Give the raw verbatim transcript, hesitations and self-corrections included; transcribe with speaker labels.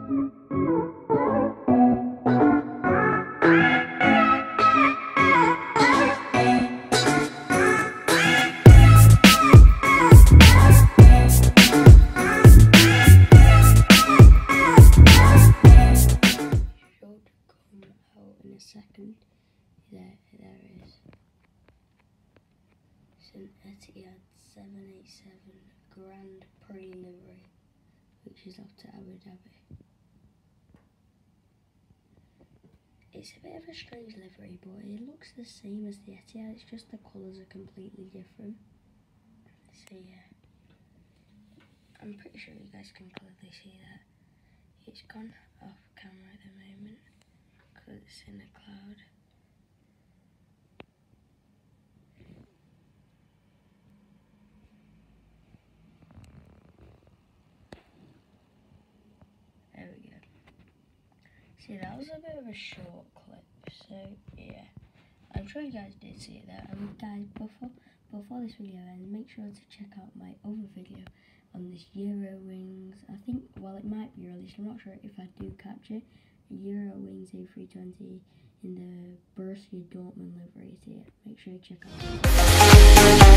Speaker 1: Second, there, there it is. It's an Etihad seven eighty-seven Grand Prix livery, which is off to Abu Dhabi. It's a bit of a strange livery, but it looks the same as the Etihad, it's just the colours are completely different. So yeah, I'm pretty sure you guys can clearly see that. It's gone off camera at the moment, because it's in a cloud. There we go. See, that was a bit of a short clip, so yeah. I'm sure you guys did see it there. And guys, before before this video ends, make sure to check out my other video on this Eurowings. I think, well, it might be released, I'm not sure if I do catch it. Eurowings A three twenty in the Borussia Dortmund livery. So yeah, make sure you check out.